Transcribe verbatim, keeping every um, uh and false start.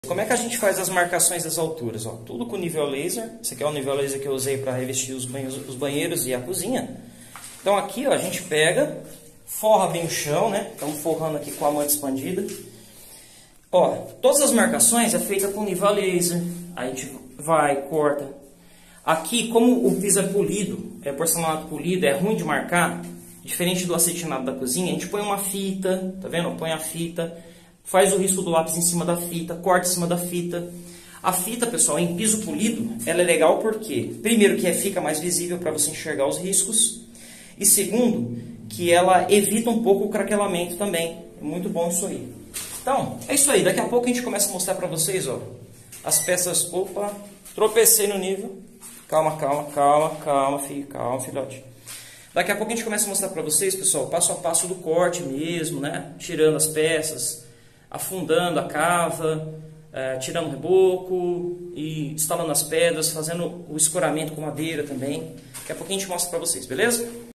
Como é que a gente faz as marcações das alturas? Ó, tudo com nível laser. Esse aqui é o nível laser que eu usei para revestir os banheiros, os banheiros e a cozinha. Então aqui ó, a gente pega, forra bem o chão, né? Estamos forrando aqui com a manta expandida. Ó, todas as marcações é feita com nível laser. Aí a gente vai, corta. Aqui, como o piso é polido, é porcelanato polido, é ruim de marcar, diferente do acetinado da cozinha, a gente põe uma fita, tá vendo? Põe a fita, faz o risco do lápis em cima da fita, corta em cima da fita. A fita, pessoal, em piso polido, ela é legal porque, primeiro, que fica mais visível para você enxergar os riscos, e segundo, que ela evita um pouco o craquelamento também. É muito bom isso aí. Então, é isso aí. Daqui a pouco a gente começa a mostrar para vocês, ó, as peças. Opa, tropecei no nível. Calma, calma, calma, calma, filho, calma, filhote. Daqui a pouco a gente começa a mostrar para vocês, pessoal, passo a passo do corte mesmo, né? Tirando as peças, afundando a cava, é, tirando o reboco e instalando as pedras, fazendo o escoramento com madeira também. Daqui a pouco a gente mostra para vocês, beleza?